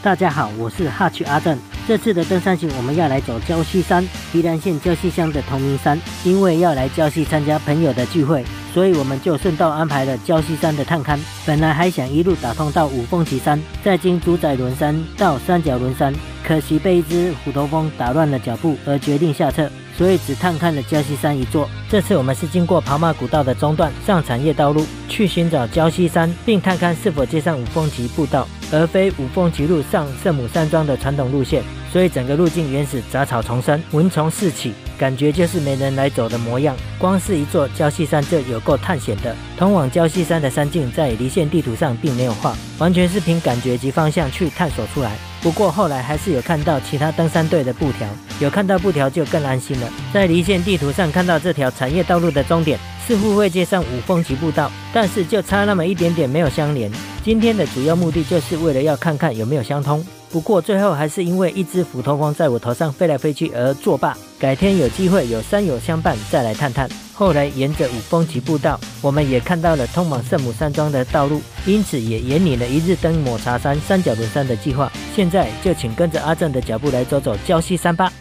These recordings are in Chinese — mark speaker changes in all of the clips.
Speaker 1: 大家好，我是哈曲阿正。这次的登山行，我们要来走礁溪山，宜兰县礁溪乡的同名山。因为要来礁溪参加朋友的聚会，所以我们就顺道安排了礁溪山的探勘。本来还想一路打通到五峰旗山，再经主宰仑山到三角仑山，可惜被一只虎头蜂打乱了脚步，而决定下撤。所以只探勘了礁溪山一座。这次我们是经过跑马古道的中段，上产业道路去寻找礁溪山，并探勘是否接上五峰旗步道，而非五峰旗路上圣母山庄的传统路线。所以整个路径原始杂草丛生，蚊虫四起，感觉就是没人来走的模样。光是一座礁溪山就有够探险的。通往礁溪山的山径在离线地图上并没有画，完全是凭感觉及方向去探索出来。不过后来还是有看到其他登山队的布条，有看到布条就更安心了。在离线地图上看到这条产业道路的终点似乎会接上五峰旗步道，但是就差那么一点点没有相连。今天的主要目的就是为了要看看有没有相通。不过最后还是因为一只虎头蜂在我头上飞来飞去而作罢。改天有机会有山友相伴再来探探。后来沿着五峰旗步道，我们也看到了通往圣母山庄的道路，因此也沿领了一日登抹茶山、三角仑山的计划。现在就请跟着阿正的脚步来走走礁溪山吧。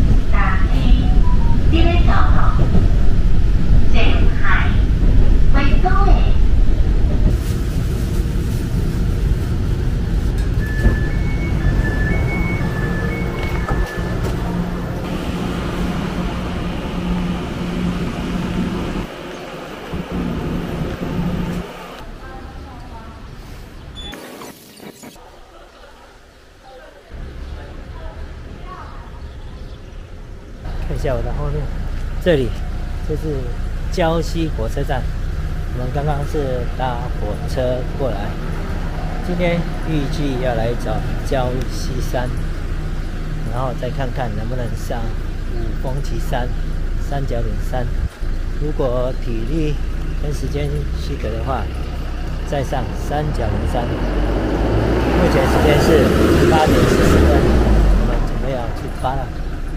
Speaker 1: 看一下我的后面，这里就是礁溪火车站。我们刚刚是搭火车过来，今天预计要来找礁溪山，然后再看看能不能上五峰旗山、三角岭山。如果体力跟时间许可的话，再上三角岭山。目前时间是8点40分，我们准备要出发了。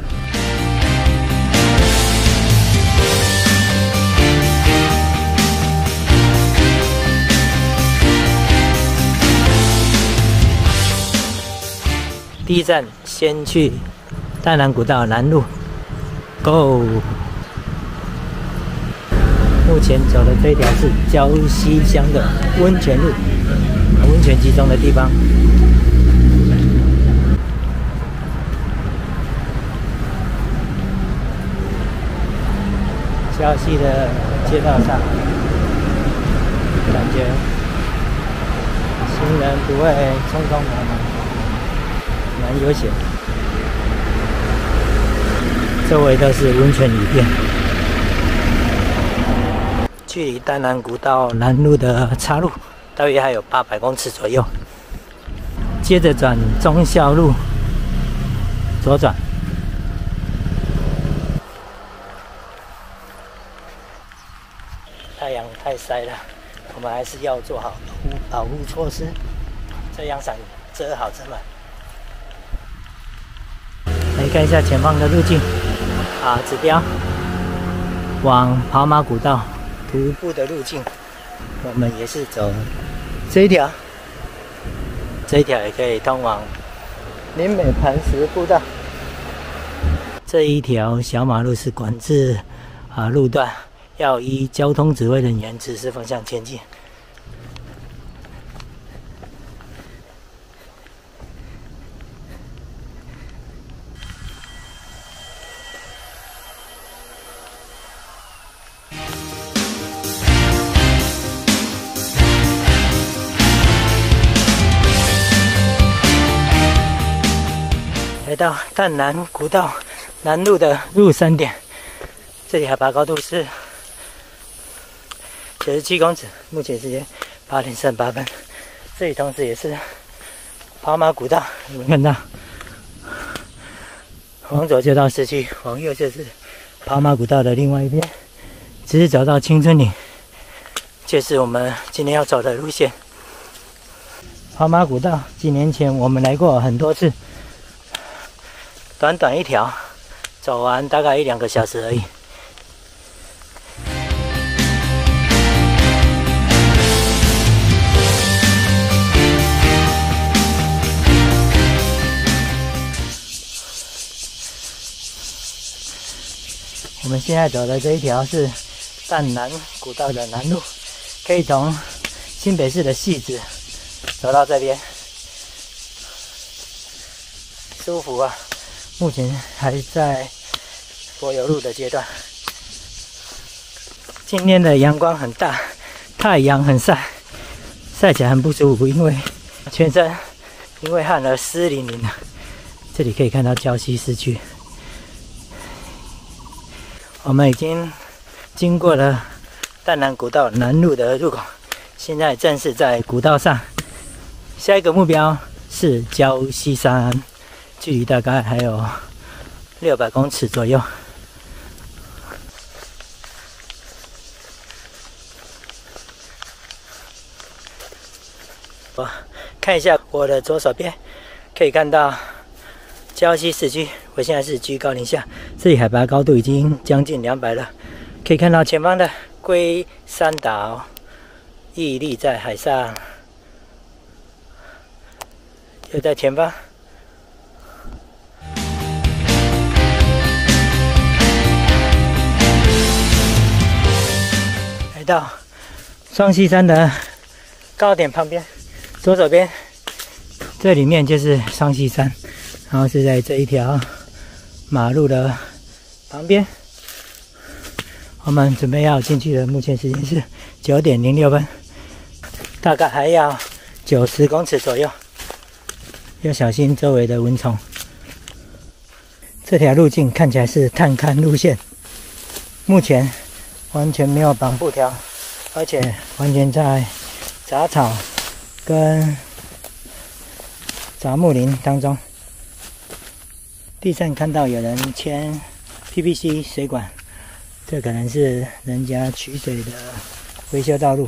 Speaker 1: 第一站先去淡南古道南路 ，Go！ 目前走的这条是礁溪乡的温泉路，温泉集中的地方。礁溪的街道上，感觉行人不会匆匆忙忙。蛮悠闲，周围都是温泉旅店。距离淡南古道南路的岔路大约还有800公尺左右。接着转忠孝路，左转。太阳太晒了，我们还是要做好保护措施。这阳伞遮好遮满。来看一下前方的路径指标往跑马古道徒步的路径，我们也是走这一条，这一条也可以通往林美磐石步道。这一条小马路是管制路段，要依交通指挥人员指示方向前进。来到淡南古道南路的入山点，这里海拔高度是97公尺，目前时间8点38分。这里同时也是跑马古道，你们看到，往左就到市区，往右就是跑马古道的另外一边，只是走到青春岭，就是我们今天要走的路线。跑马古道几年前我们来过很多次。短短一条，走完大概1-2个小时而已。 现在走的这一条是淡南古道的南路，可以从新北市的汐止走到这边，舒服啊！目前还在柏油路的阶段。今天的阳光很大，太阳很晒，晒起来很不舒服，因为全身因为汗而湿淋淋的。这里可以看到礁溪市区。我们已经经过了淡南古道南路的入口，现在正是在古道上。下一个目标是礁溪山，距离大概还有600公尺左右。我看一下我的左手边，可以看到礁溪市区。我现在是居高临下，这里海拔高度已经将近200了。可以看到前方的龟山岛屹立在海上，就在前方。来到双溪山的高点旁边，左手边这里面就是双溪山，然后是在这一条马路的旁边。我们准备要进去了，目前时间是9点06分，大概还要90公尺左右，要小心周围的蚊虫。这条路径看起来是探勘路线，目前完全没有绑布条，而且完全在杂草跟杂木林当中。地上看到有人牵 PVC 水管，这可能是人家取水的维修道路。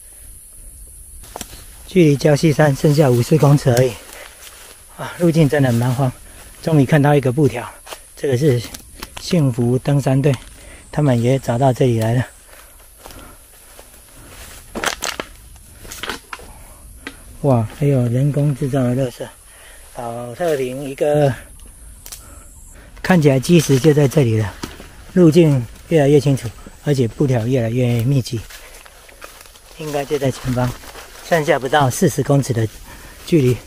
Speaker 1: 距离礁溪山剩下50公尺而已。啊，路径真的蛮荒。终于看到一个布条，这个是幸福登山队，他们也找到这里来了。哇，还有人工制造的垃圾，保特瓶一个，看起来基石就在这里了。路径越来越清楚，而且布条越来越密集，应该就在前方，剩下不到40公尺的距离。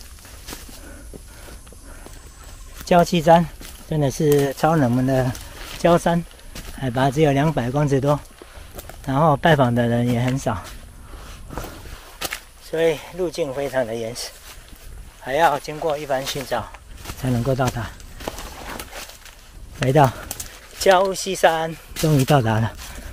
Speaker 1: 礁溪山真的是超冷门的礁山，海拔只有200公尺多，然后拜访的人也很少。所以路径非常的严实，还要经过一番寻找才能够到达。来到礁溪山，终于到达了。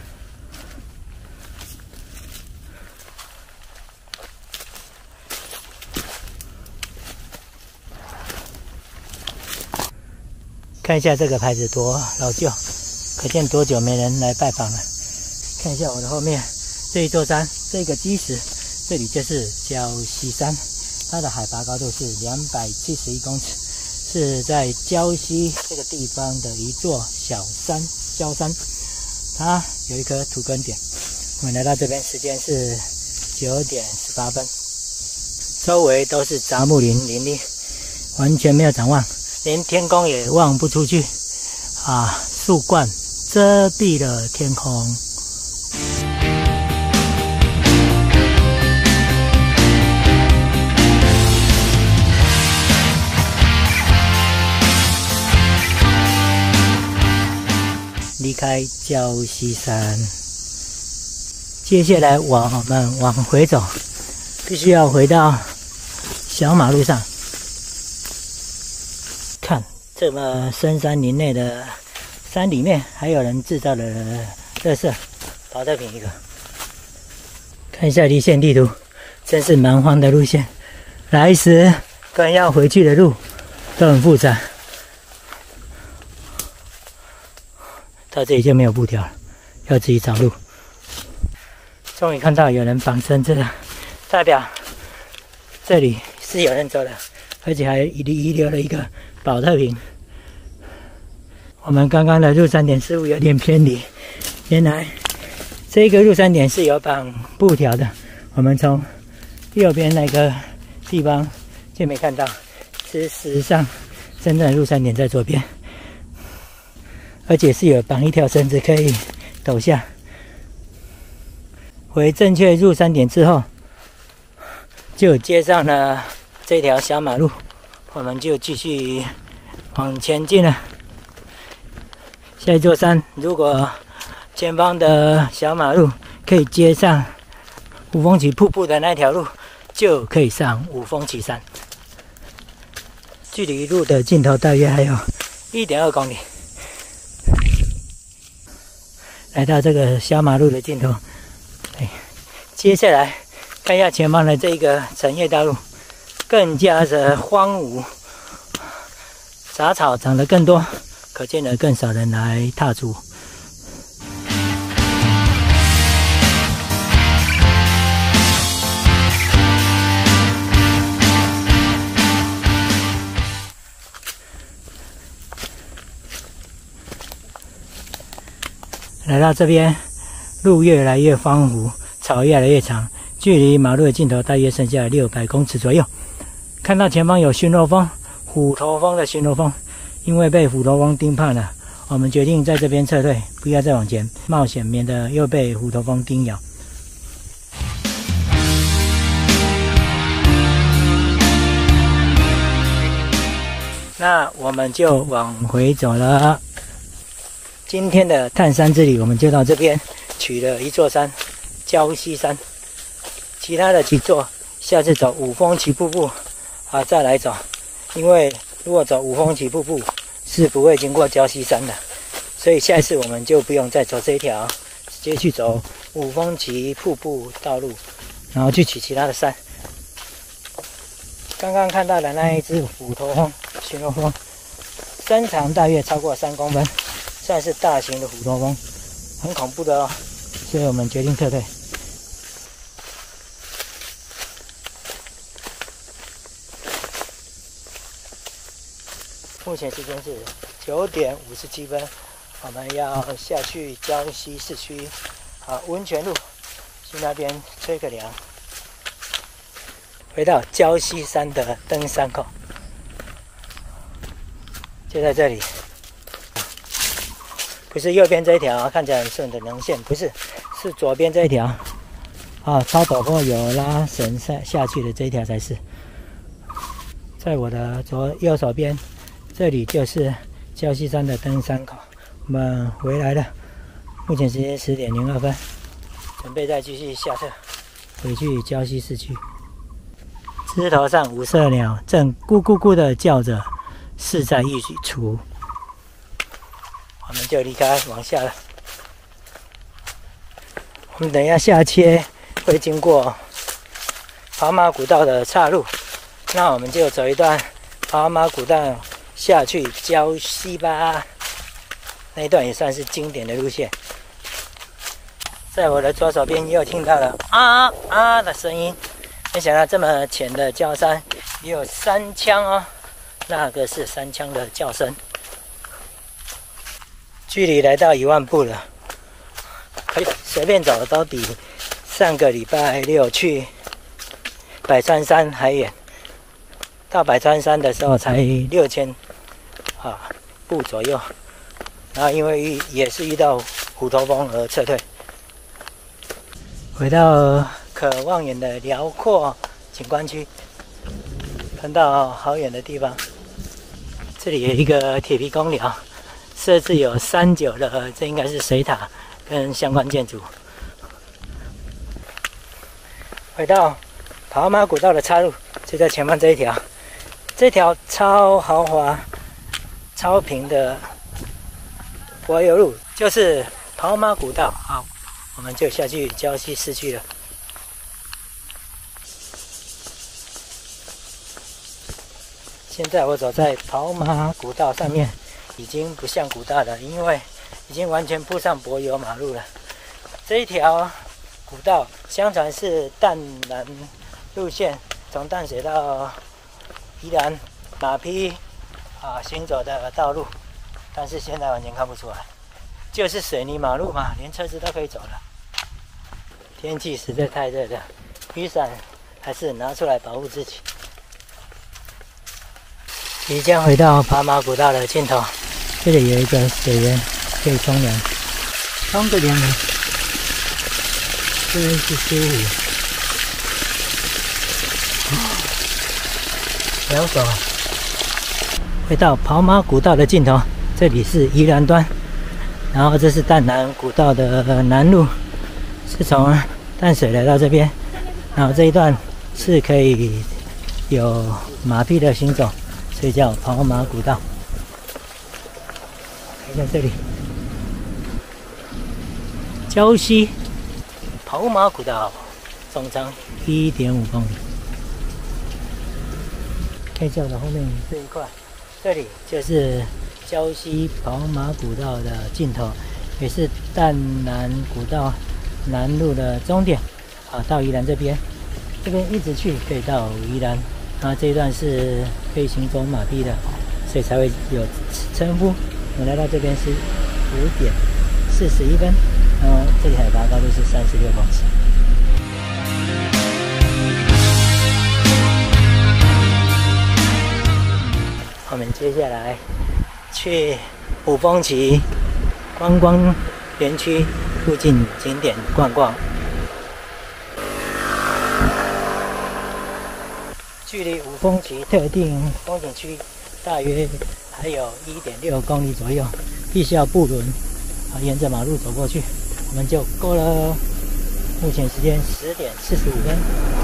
Speaker 1: 看一下这个牌子多老旧，可见多久没人来拜访了。看一下我的后面这一座山，这个基石。这里就是礁溪山，它的海拔高度是271公尺，是在礁溪这个地方的一座小山，礁山。它有一颗土根点。我们来到这边，时间是9点18分，周围都是杂木林林立，完全没有展望，连天空也望不出去啊！树冠遮蔽了天空。离开礁溪山，接下来我们往回走，必须要回到小马路上。看，这么深山林内的山里面，还有人制造了垃圾，保特瓶一个。看一下离线地图，真是蛮荒的路线，来时跟要回去的路都很复杂。到这里就没有布条了，要自己找路。终于看到有人绑绳子了，代表这里是有人走的，而且还遗留了一个保特瓶。我们刚刚的入山点似乎有点偏离，原来这个入山点是有绑布条的。我们从右边那个地方就没看到，事实上真正的入山点在左边。 而且是有绑一条绳子可以抖下。回正确入山点之后，就接上了这条小马路，我们就继续往前进了。下一座山，如果前方的小马路可以接上五峰旗瀑布的那条路，就可以上五峰旗山。距离路的尽头大约还有1.2公里。来到这个小马路的尽头，接下来看一下前方的这个成业道路，更加的荒芜，杂草长得更多，可见的更少人来踏足。来到这边，路越来越荒芜，草越来越长，距离马路的尽头大约剩下600公尺左右。看到前方有巡逻峰，虎头峰的巡逻峰，因为被虎头峰盯怕了，我们决定在这边撤退，不要再往前冒险，免得又被虎头峰叮咬。那我们就往回走了。今天的探山之旅我们就到这边，取了一座山，礁溪山，其他的几座下次走五峰旗瀑布再来走，因为如果走五峰旗瀑布是不会经过礁溪山的，所以下一次我们就不用再走这一条，直接去走五峰旗瀑布道路，然后去取其他的山。刚刚看到的那一只虎头峰巡逻峰，身长大约超过3公分，算是大型的虎头峰，很恐怖的哦，所以我们决定撤退。目前时间是9点57分，我们要下去礁溪市区温泉路，去那边吹个凉。回到礁溪山的登山口，就在这里。不是右边这一条看起来很顺的棱线，不是，是左边这一条超陡坡有拉绳下去的这一条才是。在我的右手边，这里就是礁溪山的登山口。我们回来了，目前时间10点02分，准备再继续下撤，回去礁溪市区。枝头上五色鸟正咕咕咕的叫着，势在必出。我们就离开，往下了。我们等一下下切会经过跑马古道的岔路，那我们就走一段跑马古道下去礁溪吧。那一段也算是经典的路线。在我的左手边又听到了的声音，没想到这么浅的礁山也有山羌哦，那个是山羌的叫声。距离来到1万步了，随便走都比上个礼拜六去百川山还远。到百川山的时候才6000步左右，然后因为也是遇到虎头峰而撤退。回到可望远的辽阔景观区，看到好远的地方。这里有一个铁皮公寮，设置有39的，这应该是水塔跟相关建筑。回到跑马古道的岔路，就在前方这一条，这条超豪华、超平的柏油路，就是跑马古道。好，我们就下去礁溪市区了。现在我走在跑马古道上面，已经不像古道了，因为已经完全铺上柏油马路了。这一条古道相传是淡南路线，从淡水到宜兰马匹行走的道路，但是现在完全看不出来，就是水泥马路嘛，连车子都可以走了。天气实在太热了，雨伞还是拿出来保护自己。即将回到跑马古道的尽头，这里有一个水源， 可以冲凉，冲个凉，真是舒服。凉爽。回到跑马古道的尽头，这里是宜兰端，然后这是淡南古道的南路，是从淡水来到这边，然后这一段是可以有马匹的行走，所以叫跑马古道。看一下这里，礁溪跑马古道，总长1.5公里。看一下我的后面这一块，这里就是礁溪跑马古道的尽头，也是淡南古道南路的终点。到宜兰这边一直去可以到宜兰。然后这一段是可以行走马匹的，所以才会有称呼。我来到这边是5:41，然后这里海拔高度是36公尺。我们接下来去五峰旗观光园区附近景点逛逛。距离五峰旗特定风景区大约还有1.6公里左右，必须要步轮沿着马路走过去，我们就够了。目前时间10:45。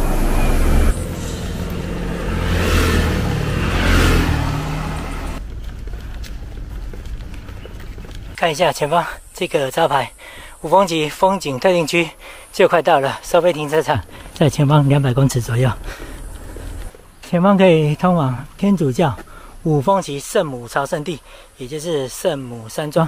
Speaker 1: 看一下前方这个招牌，五峰旗风景特定区就快到了，收费停车场在前方200公尺左右。前方可以通往天主教五峰旗圣母朝圣地，也就是圣母山庄。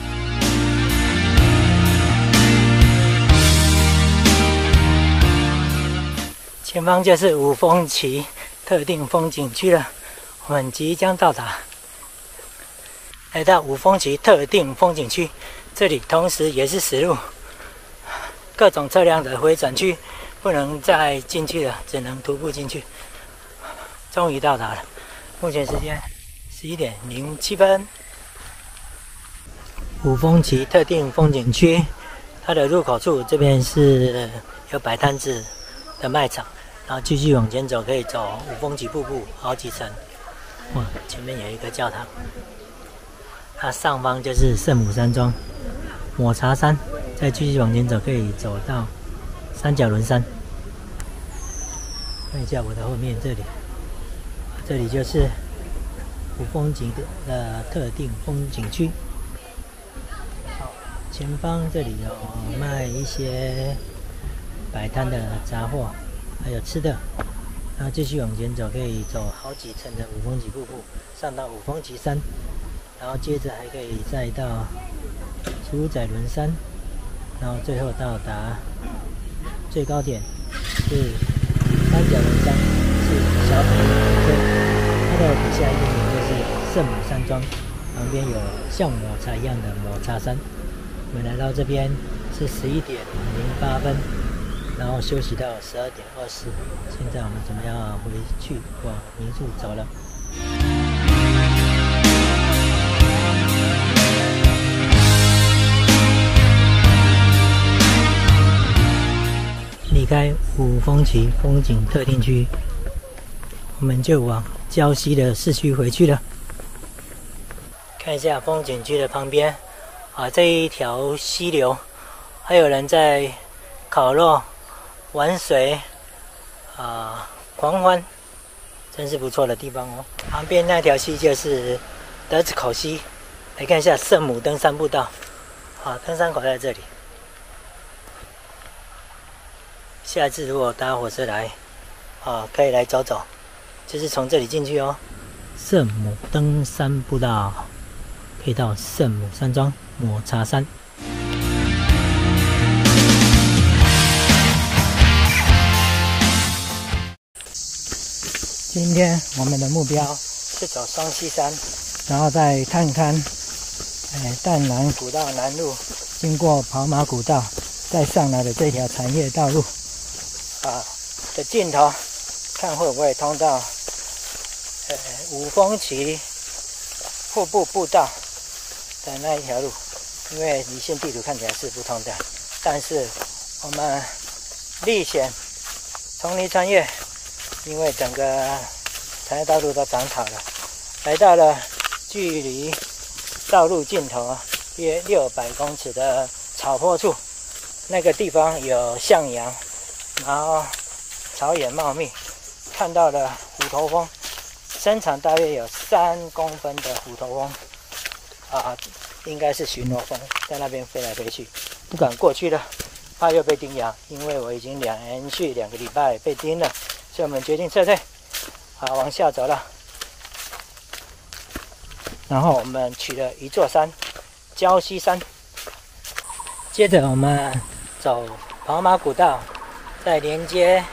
Speaker 1: 前方就是五峰旗特定风景区了，我们即将到达。来到五峰旗特定风景区，这里同时也是死路，各种车辆的回转区不能再进去了，只能徒步进去。终于到达了，目前时间11:07。五峰旗特定风景区，它的入口处这边是有摆摊子的卖场，然后继续往前走可以走五峰旗瀑布好几层。哇，前面有一个教堂。它上方就是圣母山庄、抹茶山，再继续往前走可以走到三角轮山。看一下我的后面这里，这里就是五峰旗的特定风景区。好，前方这里有卖一些摆摊的杂货，还有吃的。然后继续往前走，可以走好几层的五峰旗瀑布，上到五峰旗山。然后接着还可以再到主宰轮山，然后最后到达最高点是三角轮山，是小北村。它的底下一点就是圣母山庄，旁边有像抹茶一样的抹茶山。我们来到这边是11:08，然后休息到12:20。现在我们准备要回去往民宿走了。离开五峰旗风景特定区，我们就往礁溪的市区回去了。看一下风景区的旁边这一条溪流，还有人在烤肉、玩水狂欢，真是不错的地方哦。旁边那条溪就是德子口溪，来看一下圣母登山步道。登山口在这里。下次如果搭火车来，可以来走走，就是从这里进去哦。圣母登山步道可以到圣母山庄抹茶山。今天我们的目标是走双溪山，然后再看看淡南古道南路，经过跑马古道，再上来的这条产业道路的尽头，看会不会通到五峰旗瀑布步道的那一条路。 因为离线地图看起来是不通的，但是我们历险丛林穿越，因为整个产业道路都长草了，来到了距离道路尽头约600公尺的草坡处，那个地方有向阳，然后草野茂密，看到了虎头蜂，身长大约有3公分的虎头蜂，应该是巡逻蜂，在那边飞来飞去，不敢过去了，怕又被叮咬，因为我已经连续2个礼拜被叮了，所以我们决定撤退，好，往下走了。然后我们取了一座山，礁溪山。接着我们走跑马古道，再连接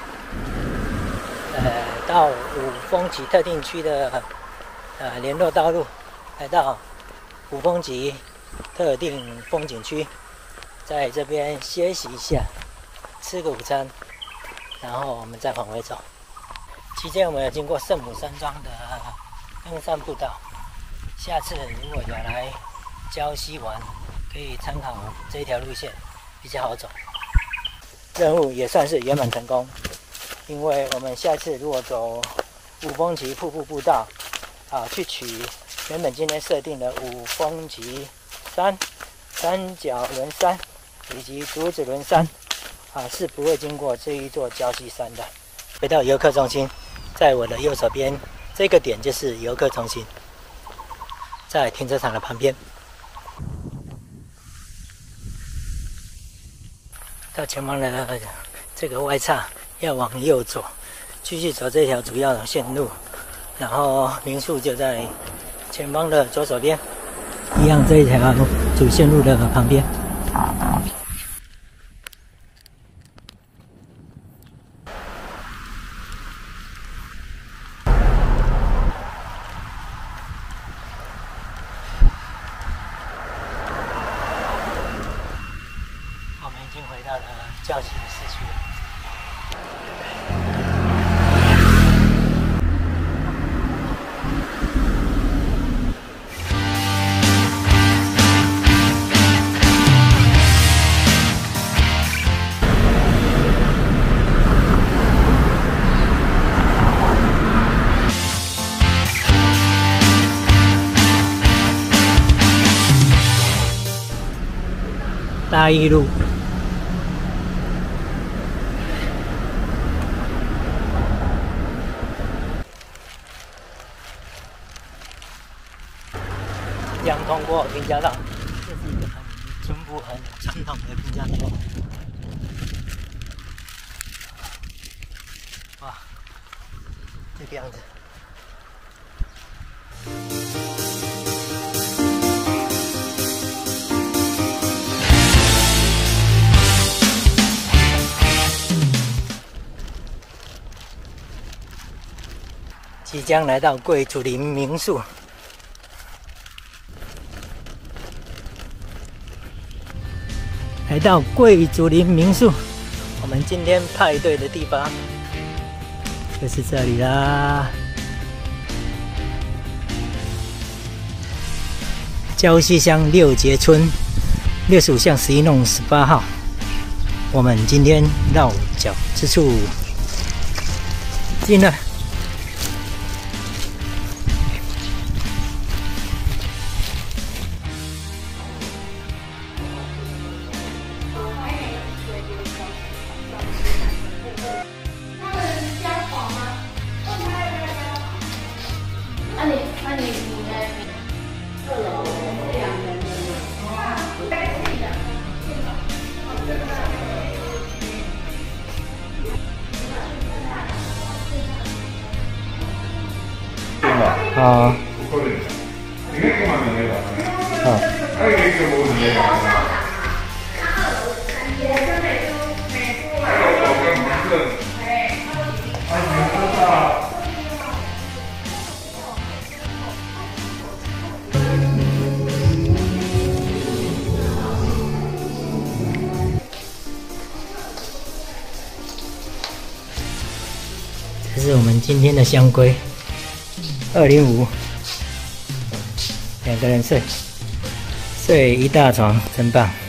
Speaker 1: 到五峰级特定区的联络道路，来到五峰级特定风景区，在这边歇息一下，吃个午餐，然后我们再往回走。期间我们有经过圣母山庄的登山步道，下次如果有来礁溪玩，可以参考这条路线，比较好走。任务也算是圆满成功，因为我们下次如果走五峰级瀑布步道，去取原本今天设定的五峰级山、三角轮山以及竹子轮山，是不会经过这一座礁溪山的。回到游客中心，在我的右手边这个点就是游客中心，在停车场的旁边。到前方的这个外岔要往右走，继续走这条主要的线路，然后民宿就在前方的左手边，一样这一条主线路的旁边。我们已经回到了礁溪的市区了。大义路，将通过平交道，这是一个很淳朴、很传统的平交道。哇，这个样子。即将来到桂竹林民宿，来到桂竹林民宿，我们今天派对的地方就是这里啦。礁溪乡六节村65巷11弄18号，我们今天落脚之处进了。啊，这是我们今天的香龟，205，2个人睡对，一大床，真棒。